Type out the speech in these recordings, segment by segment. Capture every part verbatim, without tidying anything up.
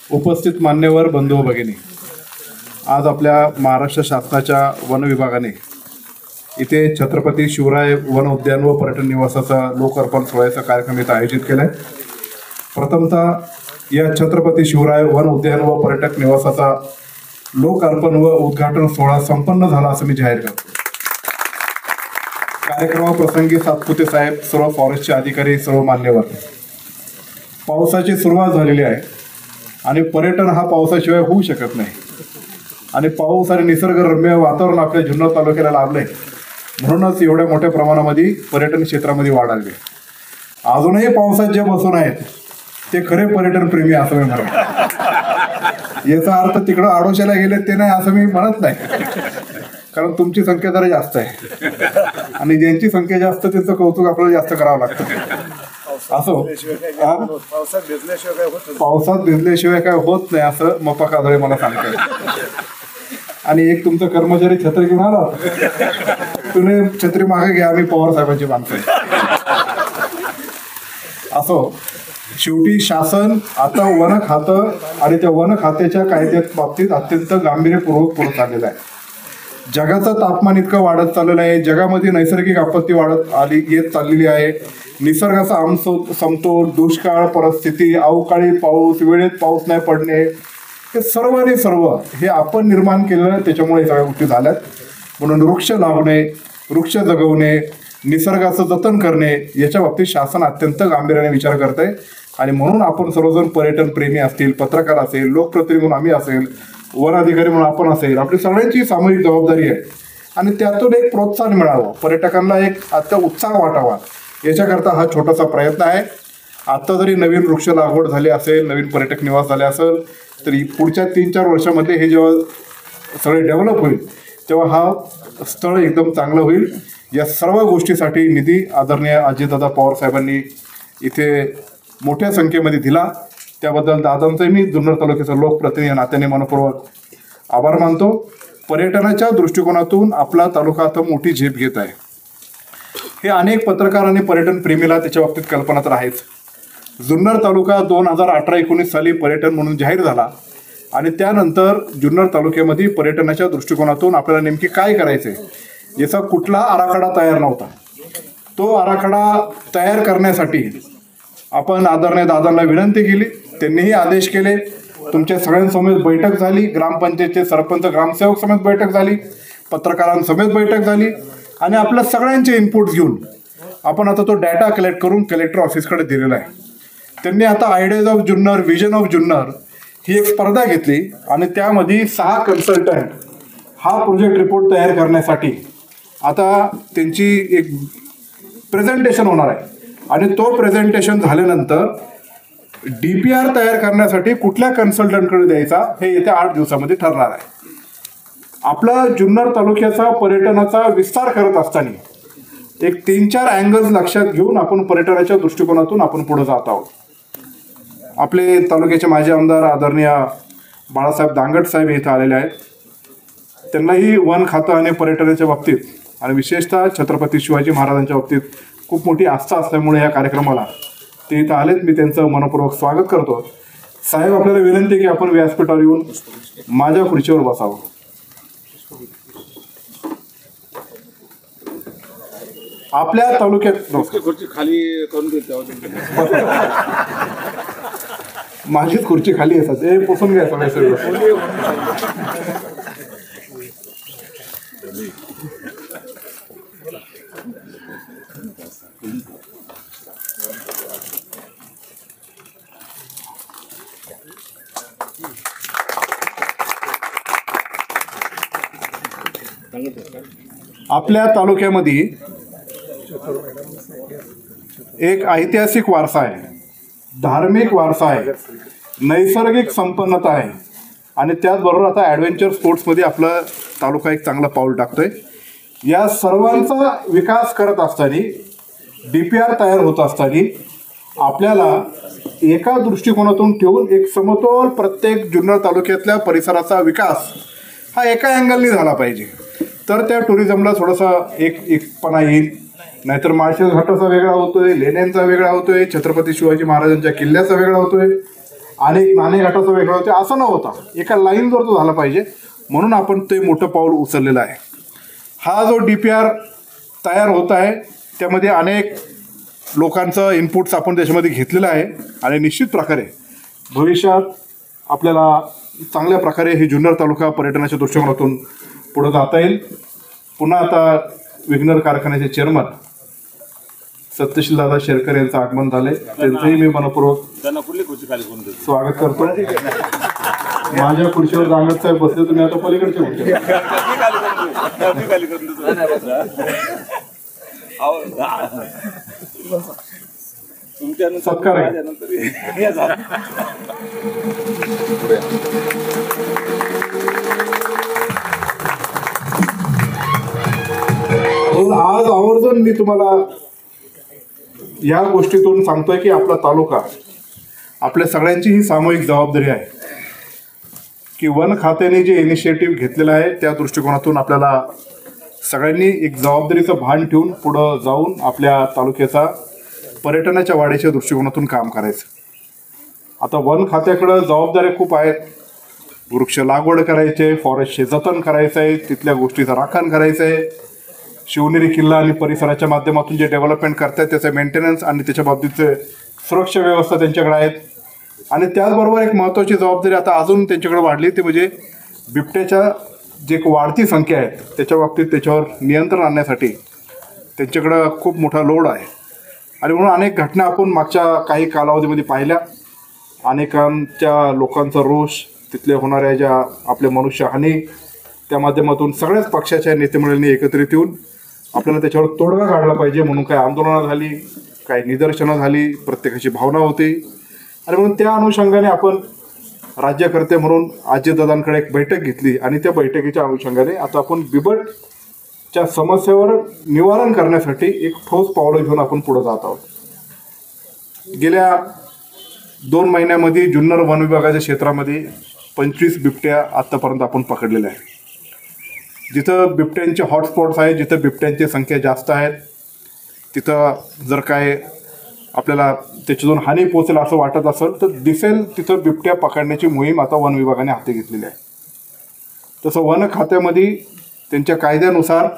उपस्थित मान्यवर बंधू व भगिनी, आज आपल्या महाराष्ट्र शासनाच्या वन विभागाने इथे छत्रपती शिवराय वन उद्यान व पर्यटन निवासाचा लोकार्पण सोहळ्याचा कार्यक्रम इथं आयोजित केला आहे। प्रथमतः या छत्रपती शिवराय वन उद्यान व पर्यटक निवासाचा लोकार्पण व उद्घाटन सोहळा संपन्न झाला असं मी जाहीर करतो। कार्यक्रमाप्रसंगी सातपुते साहेब, सर्व फॉरेस्टचे अधिकारी, सर्व मान्यवर, पावसाची सुरुवात झालेली आहे आणि पर्यटन हा पावसाशिवाय होऊ शकत नाही आणि पाऊस आणि निसर्गरम्य वातावरण आपल्या जुन्नर तालुक्याला लाभले, म्हणूनच एवढ्या मोठ्या प्रमाणामध्ये पर्यटन क्षेत्रामध्ये वाढ आली। अजूनही पावसात जे बसून आहेत ते खरे पर्यटन प्रेमी असं मी म्हणत। याचा अर्थ तिकडं आडोशाला गेले ते नाही असं मी म्हणत नाही, कारण तुमची संख्या जरा जास्त आहे आणि ज्यांची संख्या जास्त त्यांचं कौतुक आपल्याला जास्त करावं लागतं। असो, पावसात भिजल्याशिवाय पावसात भिजल्याशिवाय काय होत नाही असं मप्पा कादळे मला सांगताय। आणि एक तुमचा कर्मचारी छत्री घेऊन आला, तुम्ही छत्री मागे घ्या, आम्ही पवार साहेबांची माणसं आहे। असो, शेवटी शासन आता वन खातं आणि त्या वन खात्याच्या कायद्यात बाबतीत अत्यंत गांभीर्यपूर्वक पुढे चाललेलं आहे। जगाचं तापमान इतकं वाढत चाललेलं आहे, जगामध्ये नैसर्गिक आपत्ती वाढत आली येत चाललेली आहे, निसर्गाचा आमसो समतोल, दुष्काळ परिस्थिती, अवकाळी पाऊस, वेळेत पाऊस नाही पडणे, हे सर्व आणि सर्व हे आपण निर्माण केलेलं, त्याच्यामुळे सगळ्या गोष्टी झाल्यात। म्हणून वृक्ष लावणे, वृक्ष जगवणे, निसर्गाचं जतन करणे याच्या बाबतीत शासन अत्यंत गांभीर्याने विचार करत आहे आणि म्हणून आपण सर्वजण पर्यटन प्रेमी असतील, पत्रकार असेल, लोकप्रतिनिधी म्हणून आम्ही असेल, वन अधिकारी म्हणून आपण असेल, आपली सगळ्यांची सामूहिक जबाबदारी आहे आणि त्यातून एक प्रोत्साहन मिळावं, पर्यटकांना एक आता उत्साह वाटावा, याच्याकरता हा छोटासा प्रयत्न आहे। आता जरी नवीन वृक्ष लागवड झाली असेल, नवीन पर्यटक निवास झाले असेल, तरी पुढच्या तीन चार वर्षामध्ये हे जेव्हा सगळे डेव्हलप होईल तेव्हा हा स्थळ एकदम चांगलं होईल। या सर्व गोष्टीसाठी निधी आदरणीय अजितदादा पवार साहेबांनी इथे मोठ्या संख्येमध्ये दिला, त्याबद्दल दादांचं मी जुन्नर तालुक्याचा लोकप्रतिनिधी नात्याने मनपूर्वक आभार मानतो। पर्यटनाच्या दृष्टिकोनातून आपला तालुका आता मोठी झेप घेत आहे। हे अनेक पत्रकार आणि पर्यटन प्रेमीला त्याच्या बाबतीत कल्पना तर आहेच। जुन्नर तालुका दोन हजार अठरा एकोणीस साली पर्यटन म्हणून जाहीर झाला आणि त्यानंतर जुन्नर तालुक्यामध्ये पर्यटनाच्या दृष्टिकोनातून आपल्याला नेमकी काय करायचे याचा कुठला आराखडा तयार नव्हता। तो आराखडा तयार करण्यासाठी आपण आदरणीय दादांना विनंती केली, त्यांनीही आदेश केले, तुमच्या सगळ्यांसमोर बैठक झाली, ग्रामपंचायतचे सरपंच ग्रामसेवक समेत बैठक झाली, पत्रकारांसमेत बैठक झाली आणि आपल्या सगळ्यांचे इनपुट घेऊन आपण आता तो डाटा कलेक्ट करून कलेक्टर ऑफिसकडे दिलेला आहे। त्यांनी आता ideas of Junnar, vision of Junnar ही एक स्पर्धा घेतली आणि त्यामध्ये सहा कन्सल्टंट हा प्रोजेक्ट रिपोर्ट तयार करण्यासाठी आता त्यांची एक प्रेझेंटेशन होणार आहे आणि तो प्रेझेंटेशन झाल्यानंतर डी पी आर तयार करण्यासाठी कुठल्या कन्सल्टंटकडे द्यायचा हे येत्या आठ दिवसामध्ये ठरणार आहे। आपला जुन्नर तालुक्याचा पर्यटनाचा विस्तार करत असताना एक तीन चार अँगल्स लक्षात घेऊन आपण पर्यटनाच्या दृष्टिकोनातून आपण पुढे जात आहोत। आपले तालुक्याचे माजी आमदार आदरणीय बाळासाहेब दांगट साहेब इथं आलेले आहेत, त्यांनाही वन खातं आणि पर्यटनाच्या बाबतीत आणि विशेषतः छत्रपती शिवाजी महाराजांच्या बाबतीत खूप मोठी आस्था असल्यामुळे या कार्यक्रमाला ते इथं आलेत, मी त्यांचं मनपूर्वक स्वागत करतो। साहेब, आपल्याला विनंती आहे की आपण व्यासपीठावर येऊन माझ्या खुर्चीवर बसावं। आपल्या तालुक्यात खुर्ची खाली करून देते, माझीच खुर्ची खाली येतात, हे पुसून घ्या सगळ्या। आपल्या तालुक्यामध्ये एक ऐतिहासिक वारसा आहे, धार्मिक वारसा आहे, नैसर्गिक संपन्नता आहे आणि त्याचबरोबर आता ॲडव्हेंचर स्पोर्ट्समध्ये आपला तालुका एक चांगला पाऊल टाकतोय। या सर्वांचा विकास करत असताना, डी पी आर तयार होत असताना आपल्याला एका दृष्टिकोनातून ठेवून एक समतोल प्रत्येक जुन्नर तालुक्यातल्या परिसराचा विकास हा एका अँगलनी झाला पाहिजे, तर त्या टुरिझमला थोडासा एक एकपणा येईल। नाहीतर माळशेज घाटाचा वेगळा होतोय, लेण्यांचा वेगळा होतोय, छत्रपती शिवाजी महाराजांच्या किल्ल्याचा वेगळा होतोय अनेक नाणेघाटाचं वेगळं होते असं न होता एका लाईनवर तो झाला पाहिजे, म्हणून आपण ते मोठं पाऊल उचललेलं आहे. हा जो डी पी आर तयार होत आहे त्यामध्ये अनेक लोकांचं इनपुट्स आपण त्याच्यामध्ये घेतलेलं आहे आणि निश्चित प्रकारे भविष्यात आपल्याला चांगल्या प्रकारे हे जुन्नर तालुका पर्यटनाच्या दृष्टिकोनातून पुढे जाता येईल. पुन्हा आता विघ्नर कारखान्याचे चेअरमन सत्यशील दादा शेरकर यांचं आगमन झाले, त्यांचंही मी मनपूर्वक स्वागत करतो. माझ्या खुर्चीवर जांगत साहेब बसले, तुम्ही आता पलीकडचे होते. सत्कार आहे. आज आवर्जून मी तुम्हाला या गोष्टीतून सांगतोय की आपला तालुका, आपल्या सगळ्यांची ही सामूहिक जबाबदारी आहे की वन खात्याने जे इनिशिएटिव्ह घेतलेलं आहे त्या दृष्टिकोनातून आपल्याला सगळ्यांनी एक जबाबदारीचं भान ठेवून पुढं जाऊन आपल्या तालुक्याचा पर्यटनाच्या वाढीच्या दृष्टिकोनातून काम करायचं. आता वन खात्याकडं जबाबदाऱ्या खूप आहेत. वृक्ष लागवड करायचे, फॉरेस्टचे जतन करायचं आहे, तिथल्या गोष्टीचं राखण करायचं आहे, शिवनेरी किल्ला आणि परिसराच्या माध्यमातून जे डेव्हलपमेंट करतायत त्याचं मेंटेनन्स आणि त्याच्या बाबतीतचे सुरक्षा व्यवस्था त्यांच्याकडे आहेत. आणि त्याचबरोबर एक महत्त्वाची जबाबदारी आता अजून त्यांच्याकडे वाढली ते म्हणजे बिबट्याच्या जे एक वाढती संख्या आहे त्याच्या बाबतीत त्याच्यावर नियंत्रण आणण्यासाठी त्यांच्याकडं खूप मोठा लोड आहे. आणि म्हणून अनेक घटना आपण मागच्या काही कालावधीमध्ये पाहिल्या. अनेकांच्या लोकांचा रोष, तिथले होणाऱ्या ज्या आपल्या मनुष्यहानी, त्या माध्यमातून सगळ्याच पक्षाच्या नेतेमंडळींनी एकत्रित येऊन आपल्याला त्याच्यावर तोडगा काढला पाहिजे म्हणून काही आंदोलनं झाली, काही निदर्शनं झाली, प्रत्येकाची भावना होती. आणि म्हणून त्या अनुषंगाने आपण राज्यकर्ते म्हणून अजितदादांकडे एक बैठक घेतली आणि त्या बैठकीच्या अनुषंगाने आता आपण बिबटच्या समस्येवर निवारण करण्यासाठी एक ठोस पावलं घेऊन आपण पुढे जात आहोत. गेल्या दोन महिन्यामध्ये जुन्नर वन विभागाच्या क्षेत्रामध्ये पंचवीस बिबट्या आत्तापर्यंत आपण पकडलेल्या आहेत. जिथं बिबट्यांचे हॉटस्पॉट्स आहेत, जिथं बिबट्यांची संख्या जास्त आहेत, तिथं जर काय आपल्याला त्याच्यातून हानी पोचेल असं वाटत असेल तर दिसेल तिथं बिबट्या पकडण्याची मोहीम आता वन विभागाने हाती घेतलेली आहे. तसं वन खात्यामध्ये त्यांच्या कायद्यानुसार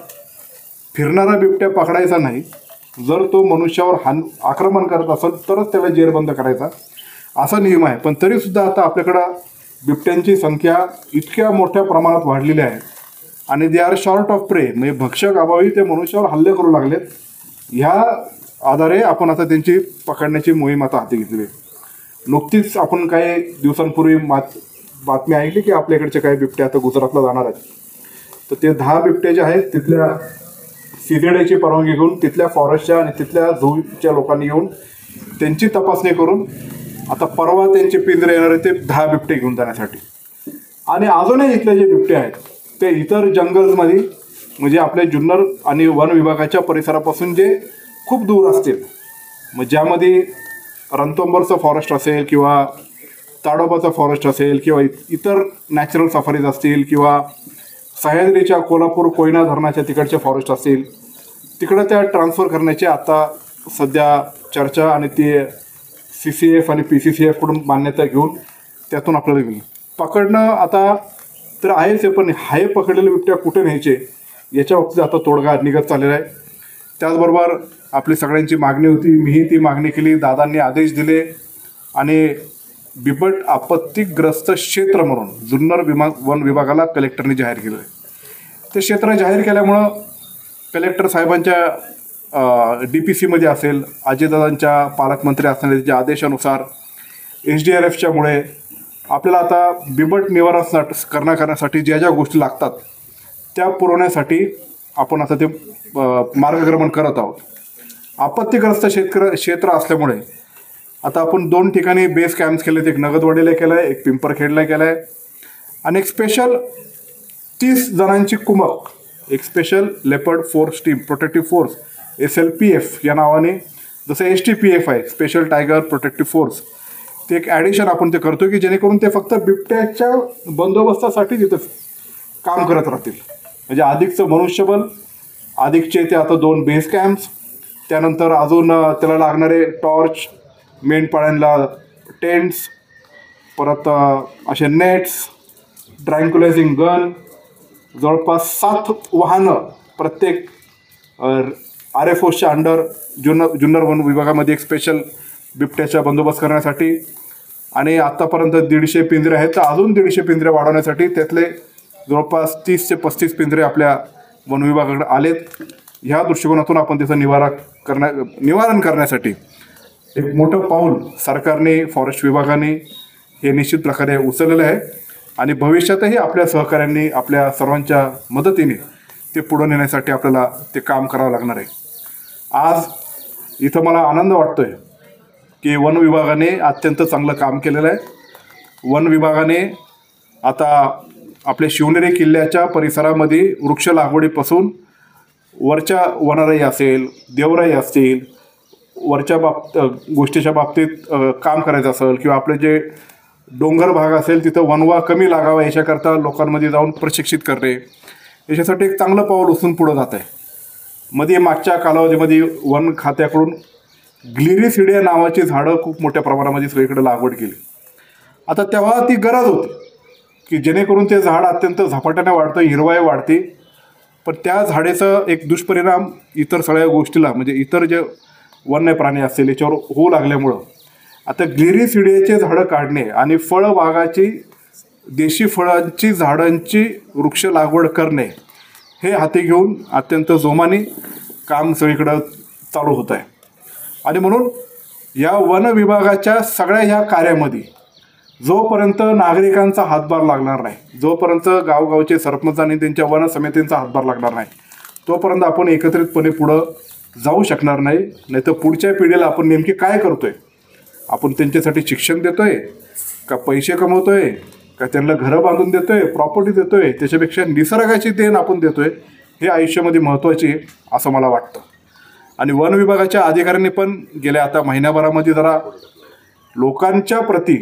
फिरणारा बिबट्या पकडायचा नाही, जर तो मनुष्यावर हान आक्रमण करत असेल तरच त्याला जेरबंद करायचा असा नियम आहे. पण तरीसुद्धा आता आपल्याकडं बिबट्यांची संख्या इतक्या मोठ्या प्रमाणात वाढलेली आहे आणि दे आर शॉर्ट ऑफ प्रे, म्हणजे भक्षक अभावी ते मनुष्यावर हल्ले करू लागलेत. ह्या आधारे आपण आता त्यांची पकडण्याची मोहीम आता हाती घेतली. नुकतीच आपण काही दिवसांपूर्वी मात बातमी ऐकली की आपल्याकडचे काही बिबट्या आता गुजरातला जाणार आहेत. तर ते दहा बिबट्या जे आहेत तिथल्या सीझेडची परवानगी घेऊन तिथल्या फॉरेस्टच्या आणि तिथल्या झूच्या लोकांनी येऊन त्यांची तपासणी करून आता परवा त्यांचे पिंजरे येणार आहे ते दहा बिबटे घेऊन जाण्यासाठी. आणि अजूनही इथले जे बिबटे आहेत ते इतर जंगल्समध्ये म्हणजे आपल्या जुन्नर आणि वन विभागाच्या परिसरापासून जे खूप दूर असतील, मग ज्यामध्ये रणथंबोरचं फॉरेस्ट असेल किंवा ताडोबाचं फॉरेस्ट असेल किंवा इतर नॅचरल सफारीज असतील किंवा सह्याद्रीच्या कोल्हापूर कोयना धरणाच्या तिकडचे फॉरेस्ट असतील, तिकडं त्या ट्रान्सफर करण्याची आता सध्या चर्चा आणि ती सी सी एफ आणि पी सी सी एफकडून मान्यता घेऊन त्यातून आपल्याला घेऊन पकडणं आता तर आहेच आहे, पण हाय पकडलेले बिबट्या कुठे न्यायचे याच्या बाबतीत आता तोडगा निघत चाललेला आहे. त्याचबरोबर आपली सगळ्यांची मागणी होती, मीही ती मागणी केली, दादांनी आदेश दिले आणि बिबट आपत्तीग्रस्त क्षेत्र म्हणून जुन्नर विभाग वन विभागाला कलेक्टरने जाहीर केलं आहे. ते क्षेत्र जाहीर केल्यामुळं कलेक्टर साहेबांच्या डी पी सीमध्ये असेल, अजितदादांच्या पालकमंत्री असणाऱ्या आदेशानुसार एच डी आर एफच्यामुळे आपल्याला आता बिबट निवारण करण्या करण्यासाठी ज्या ज्या गोष्टी लागतात त्या पुरवण्यासाठी आपण आता ते मार्गक्रमण करत आहोत. आपत्तीग्रस्त शेतकरी क्षेत्र असल्यामुळे आता आपण दोन ठिकाणी बेस कॅम्प्स केलेत, एक नगदवाडीला केलं आहे, एक पिंपरखेडला केलं आहे आणि एक स्पेशल तीस जणांची कुमक, एक special leopard force team protective force S L P F या नावाने, जसं एस टी पी एफ आहे स्पेशल टायगर प्रोटेक्टिव्ह फोर्स, ते एक ॲडिशन आपण ते करतो की जेणेकरून ते फक्त बिबट्याच्या बंदोबस्तासाठी तिथं काम करत राहतील. म्हणजे अधिकचं मनुष्यबळ, अधिकचे ते आता दोन बेस कॅम्प्स, त्यानंतर अजून त्याला लागणारे टॉर्च, मेंढपाळ्यांना टेंट्स परत असे नेट्स, ट्रँक्युलायझिंग गन, जवळपास सात वाहनं प्रत्येक आर एफ ओच्या अंडर जुन्नर जुन्नर वन विभागामध्ये एक स्पेशल बिबट्याचा बंदोबस्त करण्यासाठी, आणि आत्तापर्यंत दीडशे पिंजरे आहेत, तर अजून दीडशे पिंजरे वाढवण्यासाठी त्यातले जवळपास तीस ते पस्तीस पिंजरे आपल्या वन विभागाकडे आलेत. ह्या दृष्टिकोनातून आपण त्याचं निवारा करण्या निवारण करण्यासाठी एक मोठं पाऊल सरकारने, फॉरेस्ट विभागाने हे निश्चित प्रकारे उचललेलं आहे, आणि भविष्यातही आपल्या सहकाऱ्यांनी आपल्या सर्वांच्या मदतीने ते पुढे नेण्यासाठी आपल्याला ते काम करावं लागणार आहे. आज इथं मला आनंद वाटतो आहे की वन विभागाने अत्यंत चांगलं काम केलेलं आहे. वन विभागाने आता आपल्या शिवनेरी किल्ल्याच्या परिसरामध्ये वृक्ष लागवडीपासून वरच्या वनराई असेल, देवराई असतील, वरच्या बाबत गोष्टीच्या बाबतीत काम करायचं असेल, किंवा आपले जे डोंगर भाग असेल तिथं वनवा कमी लागावा याच्याकरता लोकांमध्ये जाऊन प्रशिक्षित करणे, याच्यासाठी एक चांगलं पाऊल उचलून पुढं जात आहे. मध्ये मागच्या कालावधीमध्ये वन खात्याकडून ग्लिरिसिडिया नावाची झाडं खूप मोठ्या प्रमाणामध्ये सगळीकडे लागवड केली. आता तेव्हा ती गरज होती की जेणेकरून ते झाड अत्यंत झपाट्याने वाढतं, हिरवाई वाढते, पण त्या झाडेचं एक दुष्परिणाम इतर सगळ्या गोष्टीला म्हणजे इतर जे वन्य प्राणी असतील याच्यावर होऊ लागल्यामुळं आता ग्लिरिसिडियाचे झाडं काढणे आणि फळबागाची, देशी फळांची झाडांची वृक्ष लागवड करणे हे हाती घेऊन अत्यंत जोमाने काम सगळीकडं चालू होत आहे. आणि म्हणून या वन विभागाच्या सगळ्या ह्या कार्यामध्ये जोपर्यंत नागरिकांचा हातभार लागणार नाही, जोपर्यंत गावगावचे सरपंच आणि त्यांच्या वन समितींचा हातभार लागणार नाही, तोपर्यंत आपण एकत्रितपणे पुढं जाऊ शकणार नाही. नाही तर पुढच्या पिढीला आपण नेमकी काय करतोय, आपण त्यांच्यासाठी शिक्षण देतोय का, पैसे कमवतोय का, त्यांना घरं बांधून देतोय, प्रॉपर्टी देतोय, त्याच्यापेक्षा निसर्गाची देण आपण देतोय हे आयुष्यामध्ये महत्त्वाची आहे असं मला वाटतं. आणि वन विभागाच्या अधिकाऱ्यांनी पण गेल्या आता महिन्याभरामध्ये जरा लोकांच्या प्रती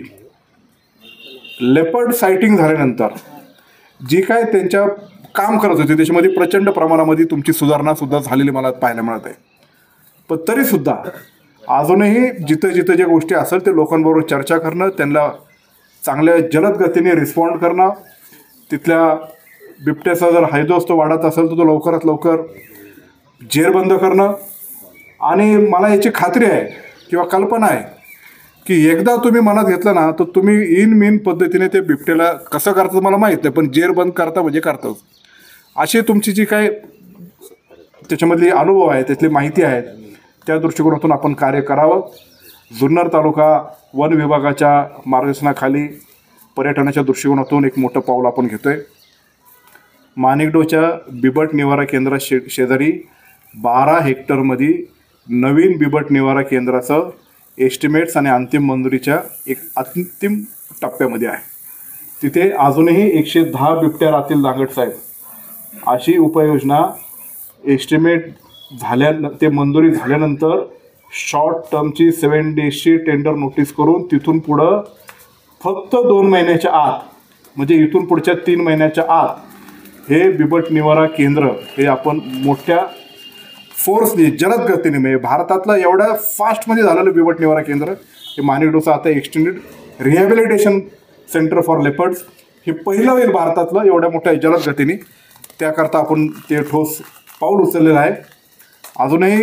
लेपर्ड सायटिंग झाल्यानंतर जी काय त्यांच्या काम करत होते त्याच्यामध्ये प्रचंड प्रमाणामध्ये तुमची सुधारणासुद्धा झालेली मला पाहायला मिळत आहे. पण तरीसुद्धा अजूनही जिथं जिथं ज्या गोष्टी असेल ते लोकांबरोबर चर्चा करणं, त्यांना चांगल्या जलद गतीने रिस्पॉन्ड करणं, तिथल्या बिबट्याचा जर हैदोस्त वाढत असेल तर तो लवकरात लवकर जेरबंद करणं. आणि मला याची खात्री आहे किंवा कल्पना आहे की एकदा तुम्ही मनात घेतलं ना तर तुम्ही इन मीन पद्धतीने ते बिबट्याला कसं करतं मला माहीत नाही, पण जेर बंद करता म्हणजे करतंच. अशी तुमची जी काय त्याच्यामधली अनुभव आहे, त्यातली माहिती आहे, त्या दृष्टिकोनातून आपण कार्य करावं. जुन्नर तालुका वन विभागाच्या मार्गदर्शनाखाली पर्यटनाच्या दृष्टिकोनातून एक मोठं पाऊल आपण घेतो आहे. माणिकडोच्या बिबट निवारा केंद्रा शे शेजारी बारा हेक्टरमध्ये नवीन बिबट निवारा केंद्राचं एस्टिमेट्स आणि अंतिम मंजुरीच्या एक अंतिम टप्प्यामध्ये आहे. तिथे अजूनही एकशे दहा बिबट्या राहतील दांगट साहेब. अशी उपाययोजना एस्टिमेट झाल्या ते मंजुरी झाल्यानंतर शॉर्ट टर्मची सेवन डेजची टेंडर नोटीस करून तिथून पुढं फक्त दोन महिन्याच्या आत म्हणजे इथून पुढच्या तीन महिन्याच्या आत हे बिबट निवारा केंद्र हे आपण मोठ्या फोर्सने जलद गतीने म्हणजे भारतातलं एवढ्या फास्टमध्ये झालेलं बिबट निवारा केंद्र हे माणिकडोचं आता extended rehabilitation centre for leopards हे पहिलं होईल भारतातलं एवढ्या मोठ्या जलद गतीने. त्याकरता आपण ते ठोस पाऊल उचललेलं आहे. अजूनही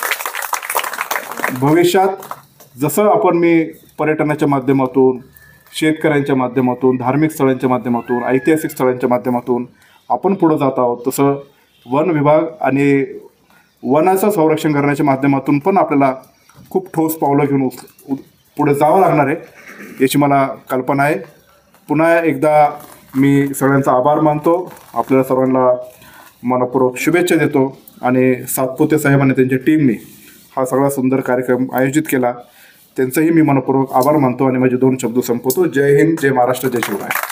भविष्यात जसं आपण मी पर्यटनाच्या माध्यमातून, शेतकऱ्यांच्या माध्यमातून, धार्मिक स्थळांच्या माध्यमातून, ऐतिहासिक स्थळांच्या माध्यमातून आपण पुढं जात आहोत, तसं वन विभाग आणि वनाचं संरक्षण करण्याच्या माध्यमातून पण आपल्याला खूप ठोस पावलं घेऊन उच पुढे जावं लागणार आहे याची मला कल्पना आहे. पुन्हा एकदा मी सगळ्यांचा आभार मानतो, आपल्याला सर्वांना मनपूर्वक शुभेच्छा देतो आणि सातपुते साहेब आणि त्यांच्या टीमने हा सगळा सुंदर कार्यक्रम आयोजित केला, त्यांचंही मी मनपूर्वक आभार मानतो आणि माझे दोन शब्द संपवतो. जय हिंद, जय महाराष्ट्र, जय शिवराय.